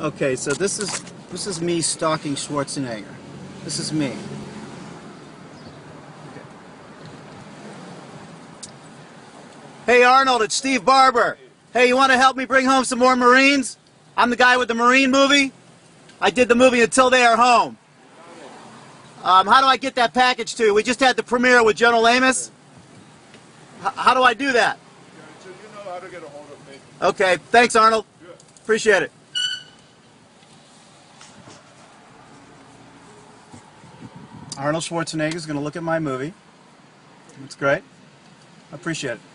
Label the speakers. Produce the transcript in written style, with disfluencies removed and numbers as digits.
Speaker 1: Okay, so this is me stalking Schwarzenegger. This is me. Okay. Hey Arnold, it's Steve Barber. Hey, you want to help me bring home some more Marines? I'm the guy with the Marine movie. I did the movie Until They Are Home. How do I get that package to you? We just had the premiere with General Amos. How do I do that?
Speaker 2: So you know how to get a hold of me.
Speaker 1: Okay, thanks Arnold.
Speaker 2: Sure.
Speaker 1: Appreciate it. Arnold Schwarzenegger is going to look at my movie. That's great. I appreciate it.